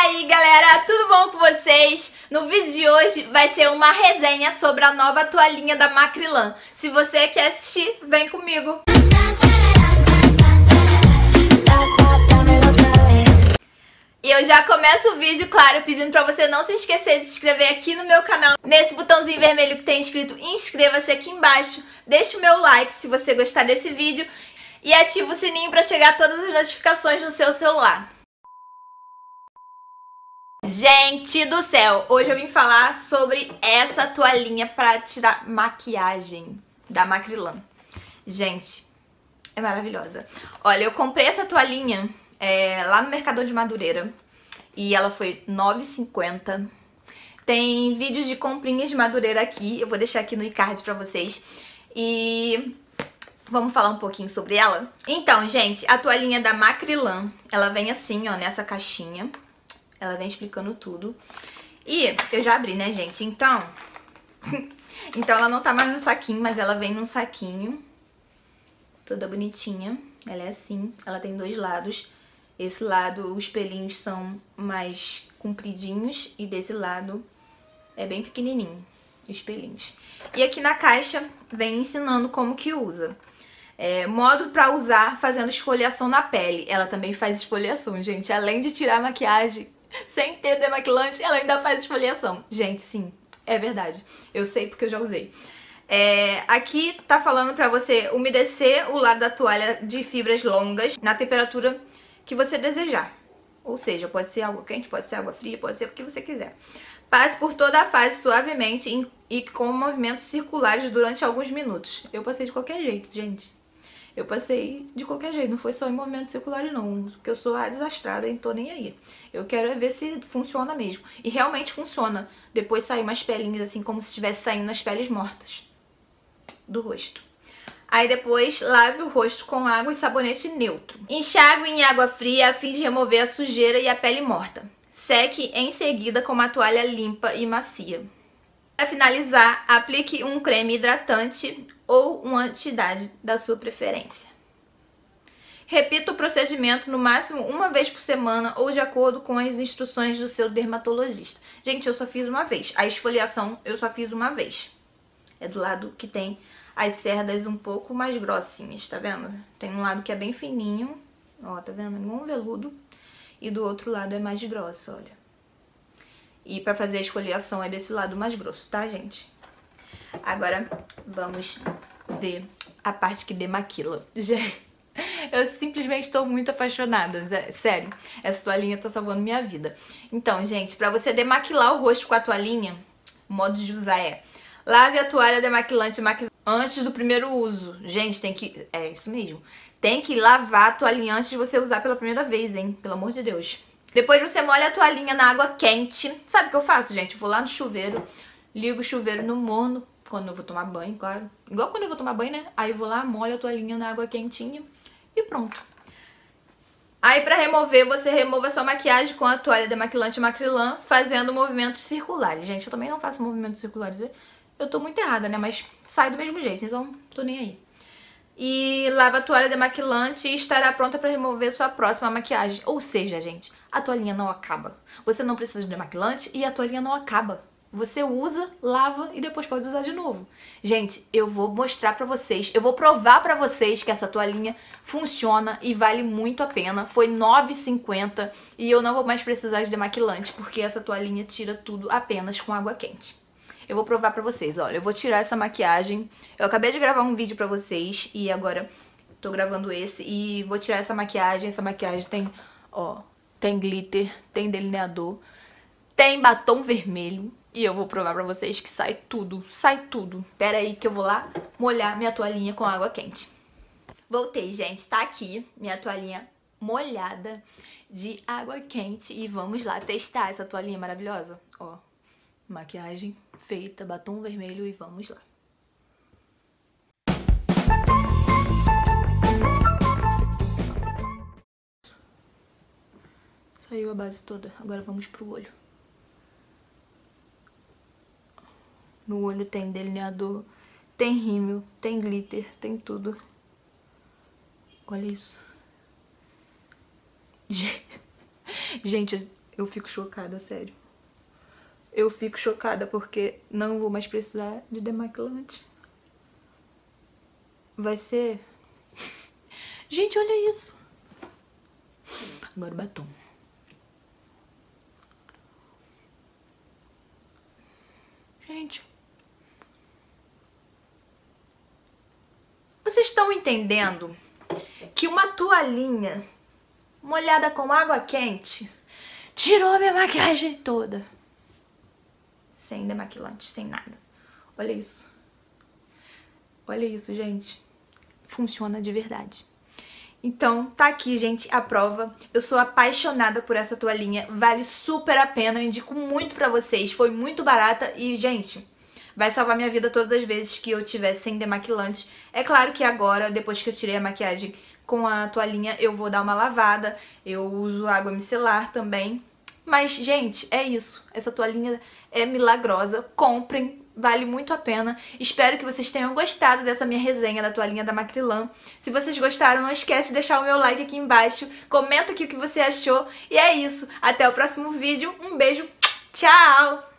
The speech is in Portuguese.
aí galera, tudo bom com vocês? No vídeo de hoje vai ser uma resenha sobre a nova toalhinha da Macrylan. Se você quer assistir, vem comigo! E eu já começo o vídeo, claro, pedindo pra você não se esquecer de se inscrever aqui no meu canal. Nesse botãozinho vermelho que tem escrito inscreva-se aqui embaixo. Deixe o meu like se você gostar desse vídeo. E ativa o sininho pra chegar todas as notificações no seu celular. Gente do céu, hoje eu vim falar sobre essa toalhinha pra tirar maquiagem da Macrylan. Gente, é maravilhosa. Olha, eu comprei essa toalhinha lá no Mercador de Madureira e ela foi R$ 9,50. Tem vídeos de comprinhas de Madureira aqui, eu vou deixar aqui no e-card pra vocês. E vamos falar um pouquinho sobre ela? Então, gente, a toalhinha da Macrylan, ela vem assim, ó, nessa caixinha. Ela vem explicando tudo. E eu já abri, né, gente? Então, ela não tá mais no saquinho, mas ela vem num saquinho. Toda bonitinha. Ela é assim. Ela tem dois lados. Esse lado, os pelinhos são mais compridinhos. E desse lado é bem pequenininho, os pelinhos. E aqui na caixa vem ensinando como que usa. Modo pra usar fazendo esfoliação na pele. Ela também faz esfoliação, gente. Além de tirar a maquiagem sem ter demaquilante, ela ainda faz esfoliação. Gente, sim, é verdade. Eu sei porque eu já usei. Aqui tá falando pra você umedecer o lado da toalha de fibras longas na temperatura que você desejar. Ou seja, pode ser água quente, pode ser água fria, pode ser o que você quiser. Passe por toda a fase suavemente e com movimentos circulares durante alguns minutos. Eu passei de qualquer jeito, gente. Eu passei de qualquer jeito, não foi só em movimentos circulares não, porque eu sou a desastrada e não tô nem aí. Eu quero ver se funciona mesmo. E realmente funciona. Depois saem umas pelinhas assim, como se estivesse saindo as peles mortas do rosto. Aí depois lave o rosto com água e sabonete neutro. Enxague em água fria a fim de remover a sujeira e a pele morta. Seque em seguida com uma toalha limpa e macia. Para finalizar, aplique um creme hidratante ou um anti-idade da sua preferência. Repita o procedimento no máximo uma vez por semana ou de acordo com as instruções do seu dermatologista. Gente, eu só fiz uma vez. A esfoliação eu só fiz uma vez. É do lado que tem as cerdas um pouco mais grossinhas, tá vendo? Tem um lado que é bem fininho, ó, tá vendo? Igual um veludo. E do outro lado é mais grosso, olha. E pra fazer a esfoliação é desse lado mais grosso, tá, gente? Agora, vamos ver a parte que demaquila. Gente, eu simplesmente estou muito apaixonada, sério. Essa toalhinha tá salvando minha vida. Então, gente, pra você demaquilar o rosto com a toalhinha, o modo de usar lave a toalha demaquilante antes do primeiro uso. Gente, tem que... É isso mesmo. Tem que lavar a toalhinha antes de você usar pela primeira vez, hein? Pelo amor de Deus. Depois você molha a toalhinha na água quente. Sabe o que eu faço, gente? Eu vou lá no chuveiro, ligo o chuveiro no morno, quando eu vou tomar banho, claro. Igual quando eu vou tomar banho, né? Aí eu vou lá, molho a toalhinha na água quentinha e pronto. Aí pra remover, você remova a sua maquiagem com a toalha demaquilante Macrylan, fazendo movimentos circulares. Gente, eu também não faço movimentos circulares. Eu tô muito errada, né? Mas sai do mesmo jeito, então tô nem aí. E lava a toalha demaquilante e estará pronta para remover sua próxima maquiagem. Ou seja, gente, a toalhinha não acaba. Você não precisa de demaquilante e a toalhinha não acaba. Você usa, lava e depois pode usar de novo. Gente, eu vou mostrar pra vocês, eu vou provar pra vocês que essa toalhinha funciona e vale muito a pena. Foi R$ 9,50 e eu não vou mais precisar de demaquilante porque essa toalhinha tira tudo apenas com água quente. Eu vou provar pra vocês, olha, eu vou tirar essa maquiagem. Eu acabei de gravar um vídeo pra vocês e agora tô gravando esse e vou tirar essa maquiagem. Essa maquiagem tem, ó, tem glitter, tem delineador, tem batom vermelho. E eu vou provar pra vocês que sai tudo, sai tudo. Pera aí que eu vou lá molhar minha toalhinha com água quente. Voltei, gente, tá aqui minha toalhinha molhada de água quente e vamos lá testar essa toalhinha maravilhosa, ó. Maquiagem feita, batom vermelho e vamos lá. Saiu a base toda, agora vamos pro olho. No olho tem delineador, tem rímel, tem glitter, tem tudo. Olha isso. Gente, Eu fico chocada, sério. Eu fico chocada porque não vou mais precisar de demaquilante. Vai ser... Gente, olha isso. Agora o batom. Gente. Vocês estão entendendo que uma toalhinha molhada com água quente tirou a minha maquiagem toda? Sem demaquilante, sem nada. Olha isso. Olha isso, gente. Funciona de verdade. Então, tá aqui, gente, a prova. Eu sou apaixonada por essa toalhinha. Vale super a pena. Eu indico muito pra vocês. Foi muito barata e, gente, vai salvar minha vida todas as vezes que eu tiver sem demaquilante. É claro que agora, depois que eu tirei a maquiagem com a toalhinha, eu vou dar uma lavada. Eu uso água micelar também. Mas, gente, é isso. Essa toalhinha é milagrosa. Comprem. Vale muito a pena. Espero que vocês tenham gostado dessa minha resenha da toalhinha da Macrilan. Se vocês gostaram, não esquece de deixar o meu like aqui embaixo. Comenta aqui o que você achou. E é isso. Até o próximo vídeo. Um beijo. Tchau!